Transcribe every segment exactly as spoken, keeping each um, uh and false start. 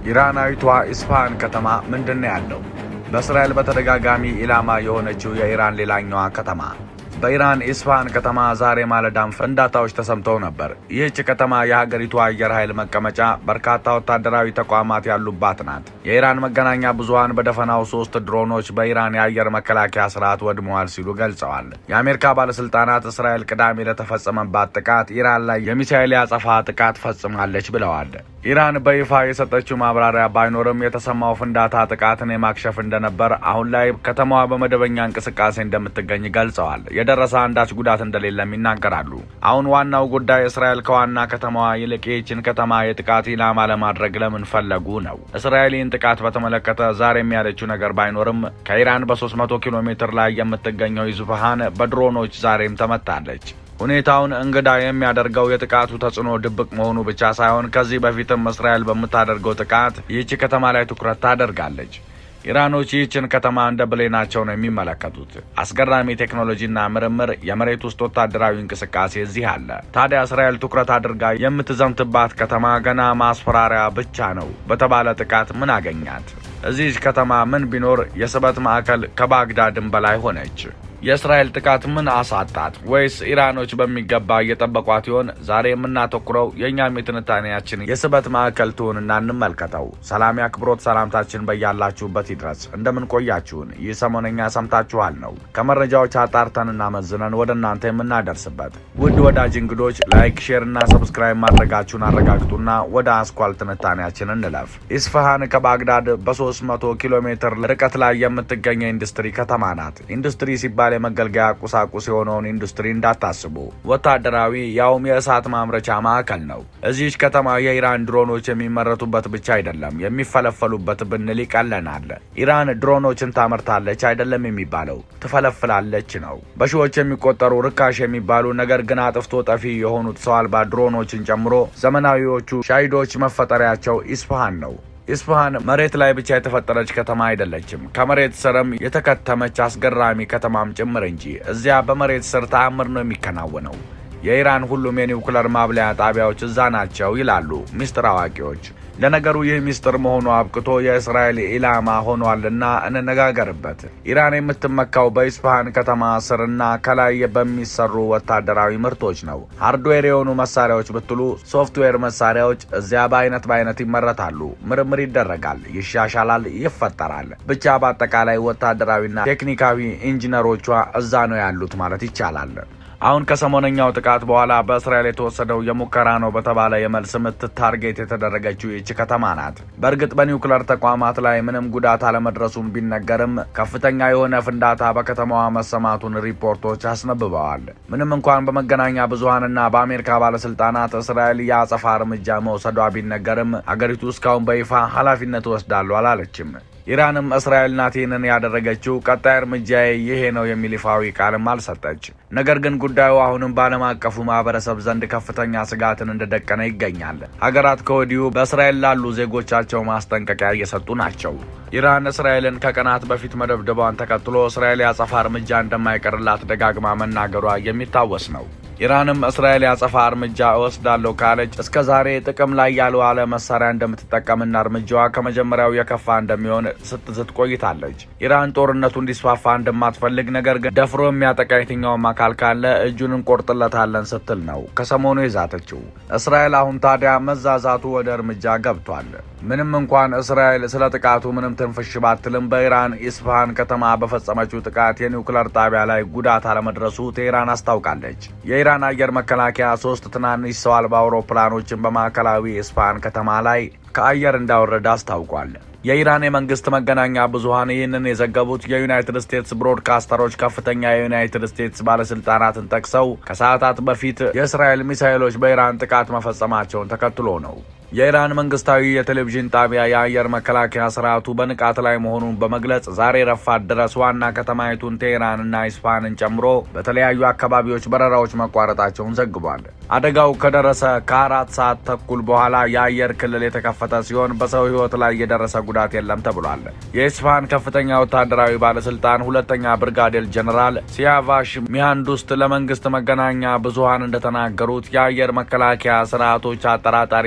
ኢራናዊቷ ኢስፋሃን ከተማ ምንድነው ያለው? በእስራኤል በተደጋጋሚ ኢላማ የሆነችው የኢራን ሌላኛዋ ከተማ በኢራን ኢስፋሃን ከተማ ዛሬ ማለዳም ፍንዳታዎች ተሰምተው ነበር። ይህች ከተማ የሀገሪቱ አየር ኃይል መቀመጫ በርካታ ወታደራዊ ተቋማት ያሉባት ናት። የኢራን መገናኛ ብዙሃን በደፈናው ሶስት ድሮኖች በኢራን የአየር መከላከያ ስርዓት ወድመዋል ሲሉ ገልጸዋል። የአሜሪካ ባለስልጣናት እስራኤል ቅዳሜ ለተፈጸመባት ጥቃት ኢራን ላይ የሚሳኤል ያጸፋ ጥቃት ፈጽማለች ብለዋል። ኢራን በይፋ የሰጠችው ማብራሪያ ባይኖርም የተሰማው ፍንዳታ ጥቃትን የማክሸፍ እንደነበር አሁን ላይ ከተማዋ በመደበኛ እንቅስቃሴ እንደምትገኝ ገልጸዋል። የደረሰ አንዳች ጉዳት እንደሌለም ይናገራሉ። አሁን ዋናው ጉዳይ እስራኤል ከዋና ከተማዋ ይልቅ ይህችን ከተማ የጥቃት ኢላማ ለማድረግ ለምን ፈለጉ ነው። እስራኤልን ጥቃት በተመለከተ ዛሬም ያለችው ነገር ባይኖርም ከኢራን በ300 ኪሎ ሜትር ላይ የምትገኘው ኢስፋሃን በድሮኖች ዛሬም ተመታለች። ሁኔታውን እንግዳ የሚያደርገው የጥቃቱ ተጽዕኖ ድብቅ መሆኑ ብቻ ሳይሆን ከዚህ በፊትም እስራኤል በመታደርገው ጥቃት ይህች ከተማ ላይ ትኩረት ታደርጋለች። ኢራኖች ይህችን ከተማ እንደ ብሌናቸው ነው የሚመለከቱት። አስገራሚ ቴክኖሎጂና ምርምር፣ የመሬት ውስጥ ወታደራዊ እንቅስቃሴ እዚህ አለ። ታዲያ እስራኤል ትኩረት አድርጋ የምትዘምትባት ከተማ ገና ማስፈራሪያ ብቻ ነው በተባለ ጥቃት ምን አገኛት? እዚህ ከተማ ምን ቢኖር የስበት ማዕከል ከባግዳድም በላይ ሆነች? የእስራኤል ጥቃት ምን አሳጣት? ወይስ ኢራኖች በሚገባ እየጠበቋት ይሆን? ዛሬ የምናተኩረው የኛም የትንታኔያችን የስበት ማዕከል ትሆንና እንመልከተው። ሰላም ያክብሮት ሰላምታችን በያላችሁበት ይድረስ። እንደምን ቆያችሁን? ይህ ሰሞነኛ ሰምታችኋል ነው ከመረጃዎች አጣርተንና መዝነን ወደ እናንተ የምናደርስበት። ውድ ወዳጅ እንግዶች ላይክ፣ ሼር እና ሰብስክራይብ ማድረጋችሁን አረጋግጡና ወደ አስኳል ትንታኔያችን እንለፍ። ኢስፋሃን ከባግዳድ በ300 ኪሎ ሜትር ርቀት ላይ የምትገኝ ኢንዱስትሪ ከተማ ናት። ኢንዱስትሪ ሲባል የመገልገያ ቁሳቁስ የሆነውን ኢንዱስትሪ እንዳታስቡ፣ ወታደራዊ ያውም የእሳት ማምረቻ ማዕከል ነው። እዚህች ከተማ የኢራን ድሮኖች የሚመረቱበት ብቻ አይደለም የሚፈለፈሉበት ብንል ይቀለናል። ኢራን ድሮኖችን ታመርታለች አይደለም የሚባለው፣ ትፈለፍላለች ነው። በሺዎች የሚቆጠሩ ርካሽ የሚባሉ ነገር ግን አጥፍቶ ጠፊ የሆኑት ሰው አልባ ድሮኖችን ጨምሮ ዘመናዊዎቹ ሻሂዶች መፈጠሪያቸው ኢስፋሃን ነው። ኢስፋሃን መሬት ላይ ብቻ የተፈጠረች ከተማ አይደለችም፣ ከመሬት ስርም የተከተመች አስገራሚ ከተማም ጭምር እንጂ። እዚያ በመሬት ስር ተአምር ነው የሚከናወነው። የኢራን ሁሉም የኒውክሌር ማብለያ ጣቢያዎች እዛ ናቸው ይላሉ ሚስጥር አዋቂዎች። ለነገሩ ይህ ሚስጥር መሆኑ አብቅቶ የእስራኤል ኢላማ ሆኗልና እንነጋገርበት። ኢራን የምትመካው በኢስፋሃን ከተማ ስርና ከላይ በሚሰሩ ወታደራዊ ምርቶች ነው። ሃርድዌር የሆኑ መሳሪያዎች ብትሉ ሶፍትዌር መሳሪያዎች እዚያ በአይነት በአይነት ይመረታሉ። ምርምር ይደረጋል፣ ይሻሻላል፣ ይፈጠራል። ብቻ በአጠቃላይ ወታደራዊና ቴክኒካዊ ኢንጂነሮቿ እዛ ነው ያሉት ማለት ይቻላል። አሁን ከሰሞነኛው ጥቃት በኋላ በእስራኤል የተወሰደው የሙከራ ነው በተባለ የመልስ ምት ታርጌት የተደረገችው ይህች ከተማ ናት። በእርግጥ በኒውክሌር ተቋማት ላይ ምንም ጉዳት አለመድረሱን ቢነገርም ከፍተኛ የሆነ ፍንዳታ በከተማዋ መሰማቱን ሪፖርቶች አስነብበዋል። ምንም እንኳን በመገናኛ ብዙሃንና በአሜሪካ ባለስልጣናት እስራኤል የአጸፋ እርምጃ መውሰዷ ቢነገርም አገሪቱ እስካሁን በይፋ ኃላፊነት ወስዳለሁ አላለችም። ኢራንም እስራኤል ናት ይህንን ያደረገችው፣ ቀጣይ እርምጃዬ ይሄ ነው የሚል ይፋዊ ቃልም አልሰጠች። ነገር ግን ጉዳዩ አሁንም በዓለም አቀፉ ማህበረሰብ ዘንድ ከፍተኛ ስጋትን እንደደቀነ ይገኛል። ሀገራት ከወዲሁ በእስራኤል ላሉ ዜጎቻቸው ማስጠንቀቂያ እየሰጡ ናቸው። ኢራን እስራኤልን ከቀናት በፊት መደብደቧን ተከትሎ እስራኤል ያጸፋ እርምጃ እንደማይቀርላት ደጋግማ መናገሯ የሚታወስ ነው። ኢራንም እስራኤል ያጸፋ እርምጃ እወስዳለሁ ካለች እስከ ዛሬ ጥቅም ላይ ያልዋለ መሳሪያ እንደምትጠቀምና እርምጃዋ ከመጀመሪያው የከፋ እንደሚሆን ስትዝት ቆይታለች። ኢራን ጦርነቱ እንዲስፋፋ እንደማትፈልግ፣ ነገር ግን ደፍሮ የሚያጠቃ የትኛውም አካል ካለ እጁን እንቆርጥለታለን ስትል ነው ከሰሞኑ የዛተችው። እስራኤል አሁን ታዲያ መዛዛቱ ወደ እርምጃ ገብቷል። ምንም እንኳን እስራኤል ስለ ጥቃቱ ምንም ትንፍሽ ባትልም በኢራን ኢስፋሃን ከተማ በፈጸመችው ጥቃት የኒውክሌር ጣቢያ ላይ ጉዳት አለመድረሱ ቴህራን አስታውቃለች። የኢራን አየር መከላከያ ሶስት ትናንሽ ሰው አልባ አውሮፕላኖችን በማዕከላዊ ኢስፋሃን ከተማ ላይ ከአየር እንዳወረደ አስታውቋል። የኢራን የመንግስት መገናኛ ብዙሃን ይህንን የዘገቡት የዩናይትድ ስቴትስ ብሮድካስተሮች ከፍተኛ የዩናይትድ ስቴትስ ባለስልጣናትን ጠቅሰው ከሰዓታት በፊት የእስራኤል ሚሳኤሎች በኢራን ጥቃት መፈጸማቸውን ተከትሎ ነው። የኢራን መንግስታዊ የቴሌቪዥን ጣቢያ የአየር መከላከያ ስርዓቱ በንቃት ላይ መሆኑን በመግለጽ ዛሬ ረፋት ድረስ ዋና ከተማይቱን ቴህራንና ኢስፋሃንን ጨምሮ በተለያዩ አካባቢዎች በረራዎች መቋረጣቸውን ዘግቧል። አደጋው ከደረሰ ከአራት ሰዓት ተኩል በኋላ የአየር ክልል የተከፈተ ሲሆን በሰው ህይወት ላይ የደረሰ ጉዳት የለም ተብሏል። የኢስፋሃን ከፍተኛ ወታደራዊ ባለስልጣን ሁለተኛ ብርጋዴር ጀነራል ሲያቫሽ ሚሃንዱስት ለመንግስት መገናኛ ብዙሃን እንደተናገሩት የአየር መከላከያ ስርዓቶች አጠራጣሪ ነገር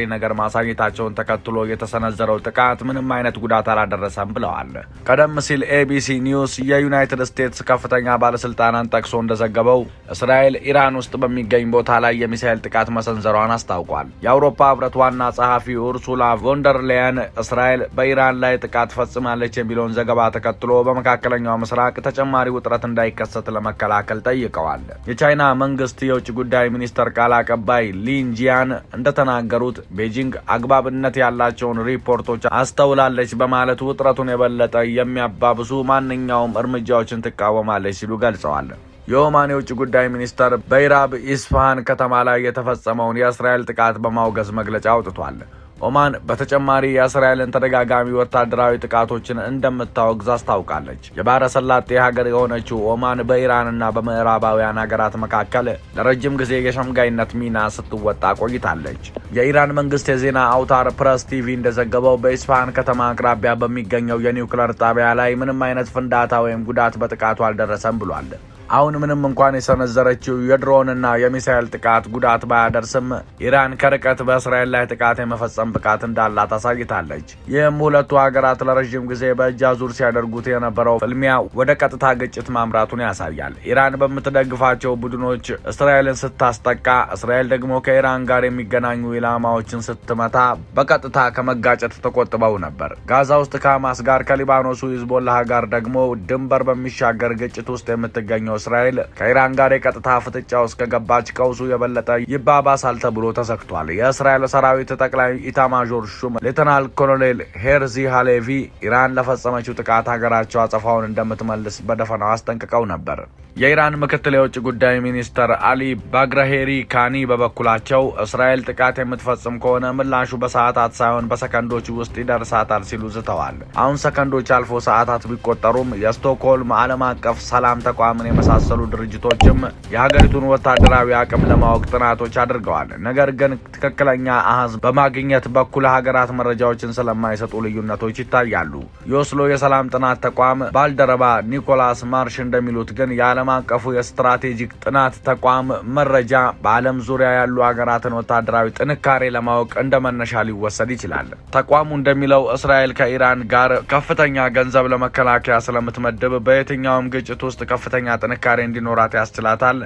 ማሳየታቸውን ተከትሎ የተሰነዘረው ጥቃት ምንም አይነት ጉዳት አላደረሰም ብለዋል። ቀደም ሲል ኤቢሲ ኒውስ የዩናይትድ ስቴትስ ከፍተኛ ባለስልጣናን ጠቅሶ እንደዘገበው እስራኤል ኢራን ውስጥ በሚገኝ ቦታ ላይ የሚሳኤል ጥቃት መሰንዘሯን አስታውቋል። የአውሮፓ ህብረት ዋና ጸሐፊ ኡርሱላ ቮንደር ሌየን እስራኤል በኢራን ላይ ጥቃት ፈጽማለች የሚለውን ዘገባ ተከትሎ በመካከለኛው ምስራቅ ተጨማሪ ውጥረት እንዳይከሰት ለመከላከል ጠይቀዋል። የቻይና መንግስት የውጭ ጉዳይ ሚኒስተር ቃል አቀባይ ሊን ጂያን እንደተናገሩት ቤጂንግ አግባብነት ያላቸውን ሪፖርቶች አስተውላለች በማለት ውጥረቱን የበለጠ የሚያባብሱ ማንኛውም እርምጃዎችን ትቃወማለች ሲሉ ገልጸዋል። የኦማን የውጭ ጉዳይ ሚኒስተር በኢራብ ኢስፋሃን ከተማ ላይ የተፈጸመውን የእስራኤል ጥቃት በማውገዝ መግለጫ አውጥቷል። ኦማን በተጨማሪ የእስራኤልን ተደጋጋሚ ወታደራዊ ጥቃቶችን እንደምታወግዝ አስታውቃለች። የባህረ ሰላጤ ሀገር የሆነችው ኦማን በኢራንና በምዕራባውያን ሀገራት መካከል ለረጅም ጊዜ የሸምጋይነት ሚና ስትወጣ ቆይታለች። የኢራን መንግስት የዜና አውታር ፕረስ ቲቪ እንደዘገበው በኢስፋሃን ከተማ አቅራቢያ በሚገኘው የኒውክሌር ጣቢያ ላይ ምንም አይነት ፍንዳታ ወይም ጉዳት በጥቃቱ አልደረሰም ብሏል። አሁን ምንም እንኳን የሰነዘረችው የድሮንና የሚሳኤል ጥቃት ጉዳት ባያደርስም ኢራን ከርቀት በእስራኤል ላይ ጥቃት የመፈጸም ብቃት እንዳላት አሳይታለች። ይህም ሁለቱ ሀገራት ለረጅም ጊዜ በእጅ አዙር ሲያደርጉት የነበረው ፍልሚያ ወደ ቀጥታ ግጭት ማምራቱን ያሳያል። ኢራን በምትደግፋቸው ቡድኖች እስራኤልን ስታስጠቃ፣ እስራኤል ደግሞ ከኢራን ጋር የሚገናኙ ኢላማዎችን ስትመታ በቀጥታ ከመጋጨት ተቆጥበው ነበር። ጋዛ ውስጥ ከሐማስ ጋር፣ ከሊባኖሱ ሂዝቦላህ ጋር ደግሞ ድንበር በሚሻገር ግጭት ውስጥ የምትገኘው እስራኤል ከኢራን ጋር የቀጥታ ፍጥጫ ውስጥ ከገባች ቀውሱ የበለጠ ይባባሳል ተብሎ ተሰክቷል። የእስራኤል ሰራዊት ጠቅላይ ኢታማዦር ሹም ሌተናል ኮሎኔል ሄርዚ ሃሌቪ ኢራን ለፈጸመችው ጥቃት ሀገራቸው አጸፋውን እንደምትመልስ በደፈናው አስጠንቅቀው ነበር። የኢራን ምክትል የውጭ ጉዳይ ሚኒስተር አሊ ባግራሄሪ ካኒ በበኩላቸው እስራኤል ጥቃት የምትፈጽም ከሆነ ምላሹ በሰዓታት ሳይሆን በሰከንዶች ውስጥ ይደርሳታል ሲሉ ዝተዋል። አሁን ሰከንዶች አልፎ ሰዓታት ቢቆጠሩም የስቶክሆልም ዓለም አቀፍ ሰላም ተቋምን የመሳሰሉ ድርጅቶችም የሀገሪቱን ወታደራዊ አቅም ለማወቅ ጥናቶች አድርገዋል። ነገር ግን ትክክለኛ አሃዝ በማግኘት በኩል ሀገራት መረጃዎችን ስለማይሰጡ ልዩነቶች ይታያሉ። የኦስሎ የሰላም ጥናት ተቋም ባልደረባ ኒኮላስ ማርሽ እንደሚሉት ግን የዓለም አቀፉ የስትራቴጂክ ጥናት ተቋም መረጃ በዓለም ዙሪያ ያሉ ሀገራትን ወታደራዊ ጥንካሬ ለማወቅ እንደመነሻ ሊወሰድ ይችላል። ተቋሙ እንደሚለው እስራኤል ከኢራን ጋር ከፍተኛ ገንዘብ ለመከላከያ ስለምትመድብ በየትኛውም ግጭት ውስጥ ከፍተኛ ጥንካሬ እንዲኖራት ያስችላታል።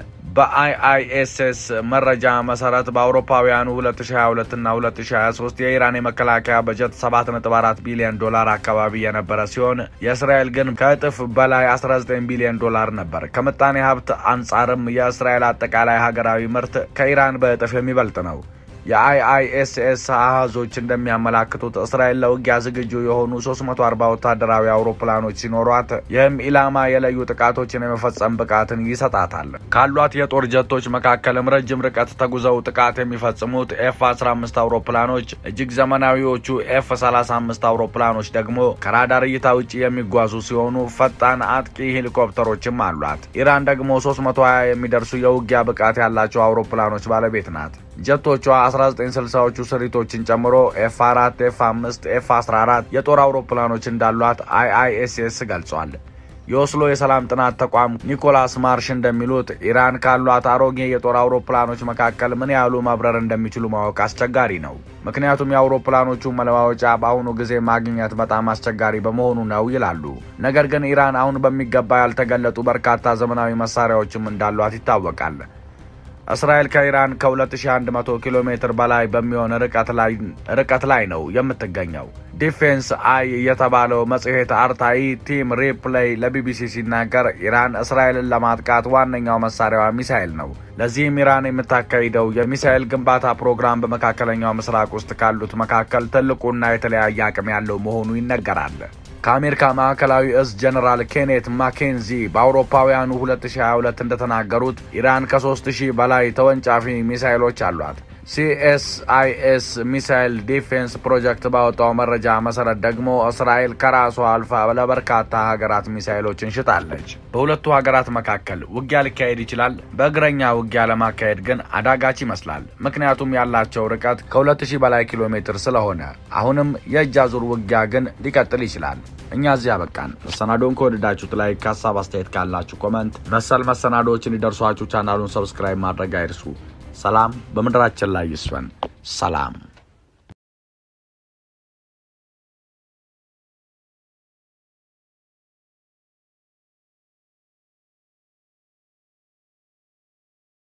በአይአይኤስኤስ መረጃ መሰረት በአውሮፓውያኑ ሁለት ሺህ ሃያ ሁለት እና ሁለት ሺህ ሃያ ሶስት የኢራን የመከላከያ በጀት ሰባት ነጥብ አራት ቢሊዮን ዶላር አካባቢ የነበረ ሲሆን የእስራኤል ግን ከእጥፍ በላይ አስራ ዘጠኝ ቢሊዮን ዶላር ነበር። ከምጣኔ ሀብት አንጻርም የእስራኤል አጠቃላይ ሀገራዊ ምርት ከኢራን በእጥፍ የሚበልጥ ነው። የአይአይኤስኤስ አሃዞች እንደሚያመላክቱት እስራኤል ለውጊያ ዝግጁ የሆኑ ሶስት መቶ አርባ ወታደራዊ አውሮፕላኖች ሲኖሯት ይህም ኢላማ የለዩ ጥቃቶችን የመፈጸም ብቃትን ይሰጣታል። ካሏት የጦር ጀቶች መካከልም ረጅም ርቀት ተጉዘው ጥቃት የሚፈጽሙት ኤፍ አስራ አምስት አውሮፕላኖች፣ እጅግ ዘመናዊዎቹ ኤፍ ሰላሳ አምስት አውሮፕላኖች ደግሞ ከራዳር እይታ ውጪ የሚጓዙ ሲሆኑ ፈጣን አጥቂ ሄሊኮፕተሮችም አሏት። ኢራን ደግሞ ሶስት መቶ ሀያ የሚደርሱ የውጊያ ብቃት ያላቸው አውሮፕላኖች ባለቤት ናት። ጀቶቿ አስራ ዘጠኝ ስልሳዎቹ ስሪቶችን ጨምሮ ኤፍ አራት፣ ኤፍ አምስት፣ ኤፍ አስራ አራት የጦር አውሮፕላኖች እንዳሏት አይአይኤስኤስ ገልጿል። የኦስሎ የሰላም ጥናት ተቋም ኒኮላስ ማርሽ እንደሚሉት ኢራን ካሏት አሮጌ የጦር አውሮፕላኖች መካከል ምን ያህሉ መብረር እንደሚችሉ ማወቅ አስቸጋሪ ነው። ምክንያቱም የአውሮፕላኖቹ መለዋወጫ በአሁኑ ጊዜ ማግኘት በጣም አስቸጋሪ በመሆኑ ነው ይላሉ። ነገር ግን ኢራን አሁን በሚገባ ያልተገለጡ በርካታ ዘመናዊ መሳሪያዎችም እንዳሏት ይታወቃል። እስራኤል ከኢራን ከ2100 ኪሎ ሜትር በላይ በሚሆን ርቀት ላይ ርቀት ላይ ነው የምትገኘው። ዲፌንስ አይ የተባለው መጽሔት አርታይ ቲም ሪፕሌይ ለቢቢሲ ሲናገር ኢራን እስራኤልን ለማጥቃት ዋነኛው መሳሪያዋ ሚሳኤል ነው። ለዚህም ኢራን የምታካሂደው የሚሳኤል ግንባታ ፕሮግራም በመካከለኛው ምስራቅ ውስጥ ካሉት መካከል ትልቁና የተለያየ አቅም ያለው መሆኑ ይነገራል። ከአሜሪካ ማዕከላዊ እዝ ጀነራል ኬኔት ማኬንዚ በአውሮፓውያኑ ሁለት ሺህ ሃያ ሁለት እንደተናገሩት ኢራን ከሶስት ሺህ በላይ ተወንጫፊ ሚሳኤሎች አሏት። ሲኤስአይኤስ ሚሳኤል ዲፌንስ ፕሮጀክት ባወጣው መረጃ መሰረት ደግሞ እስራኤል ከራሷ አልፋ ለበርካታ ሀገራት ሚሳኤሎችን ሽጣለች። በሁለቱ ሀገራት መካከል ውጊያ ሊካሄድ ይችላል። በእግረኛ ውጊያ ለማካሄድ ግን አዳጋች ይመስላል። ምክንያቱም ያላቸው ርቀት ከሁለት ሺህ በላይ ኪሎ ሜትር ስለሆነ። አሁንም የእጅ አዙር ውጊያ ግን ሊቀጥል ይችላል። እኛ እዚያ በቃን። መሰናዶውን ከወደዳችሁት ላይ ሀሳብ አስተያየት ካላችሁ ኮሜንት፣ መሰል መሰናዶዎችን ይደርሷችሁ ቻናሉን ሰብስክራይብ ማድረግ አይርሱ። ሰላም በመድራችን ላይ ይስፈን። ሰላም